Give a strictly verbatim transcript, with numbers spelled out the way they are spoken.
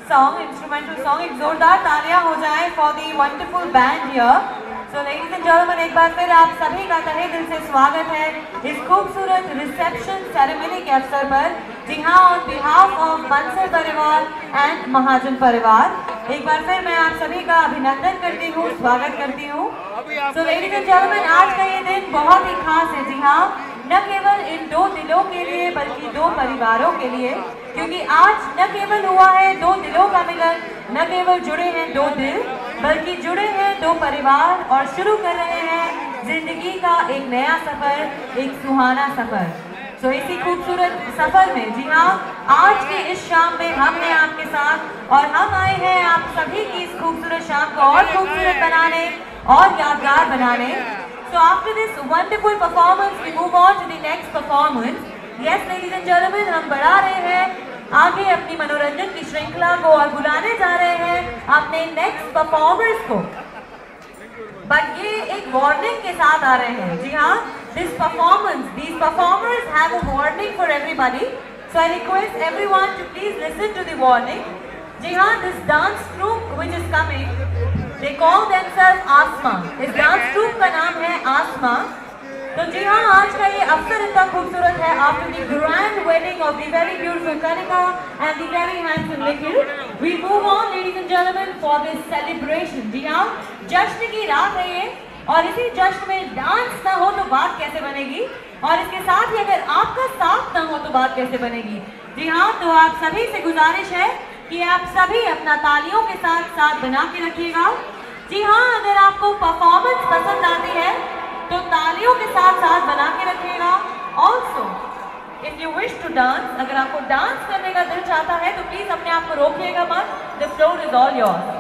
song, instrumental song. एक जोरदार तालियां हो जाए for the wonderful band here. So ladies and gentlemen, एक बार फिर आप सभी का तहे दिल से स्वागत है इस खूबसूरत रिसेप्शन सेरेमनी के अवसर पर। जी हाँ, on behalf of बंसल परिवार and महाजन परिवार एक बार फिर मैं आप सभी का अभिनंदन करती हूँ, स्वागत करती हूँ। So ladies and gentlemen, आज का ये दिन बहुत ही खास है। जी हाँ, न केवल इन दो दिलों के लिए बल्कि दो परिवारों के लिए, क्योंकि आज न केवल हुआ है दो दिलों का मिलन, न केवल जुड़े हैं दो दिल बल्कि जुड़े हैं दो परिवार और शुरू कर रहे हैं जिंदगी का एक नया सफर, एक सुहाना सफर। सो इसी खूबसूरत सफर में, जी हाँ, आज के इस शाम में हम हैं आपके साथ और हम आए हैं आप सभी की इस खूबसूरत शाम को और खूबसूरत बनाने और यादगार बनाने। So after this wonderful performance, we move on to the next performance. Yes, ladies and gentlemen, हम बढ़ा रहे हैं आगे अपनी मनोरंजन की श्रृंखला को और बुलाने जा रहे हैं अपने नेक्स्ट परफॉर्मर्स को। बट ये एक वार्निंग के साथ आ रहे हैं। जी हाँ, this performance, these performers have a warning for everybody. So I request everyone to please listen to the warning. जी हाँ, this dance troupe which is coming, they call themselves आसमा। इस डांस ट्रूप का नाम है आसमा। तो जी हाँ, आज का ये अवसर इतना खूबसूरत है। After the grand wedding of the very beautiful Kanika and the very handsome Nikhil, we move on ladies and gentleman for this celebration. जी हाँ, जश्न की रात है ये और इसी जश्न में डांस ना हो तो बात कैसे बनेगी, और इसके साथ ही अगर आपका साथ ना हो तो बात कैसे बनेगी। जी हाँ, तो आप सभी से गुजारिश है कि आप सभी अपना तालियों के साथ साथ बना के रखिएगा। जी हाँ, अगर आपको परफॉर्मेंस पसंद आती है तो तालियों के साथ साथ बना के रखिएगा। Also if you wish to dance, अगर आपको डांस करने का दिल चाहता है तो प्लीज अपने आप को रोकिएगा मत। The floor is all yours.